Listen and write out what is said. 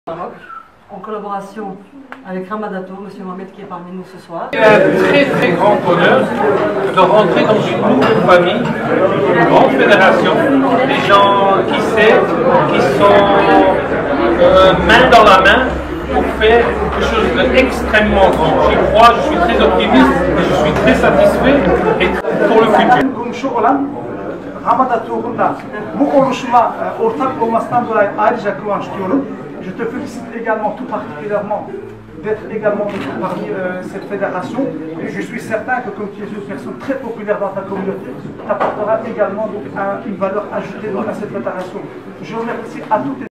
Maroc, en collaboration avec Ramadato, M. Mohamed qui est parmi nous ce soir. C'est un très grand honneur de rentrer dans une nouvelle famille, une grande fédération, des gens qui s'aident, qui sont main dans la main pour faire quelque chose d'extrêmement grand. J'y crois, je suis très optimiste et je suis très satisfait et pour le futur. Ramadator'un bu oluşuma ortak olmasından dolayı ayrıca kıvanç duyuyorum. Je te félicite également tout particulièrement d'être également parmi cette fédération. Et je suis certain que comme tu es une personne très populaire dans ta communauté, tu apporteras également donc, une valeur ajoutée donc, à cette fédération. Je remercie à toutes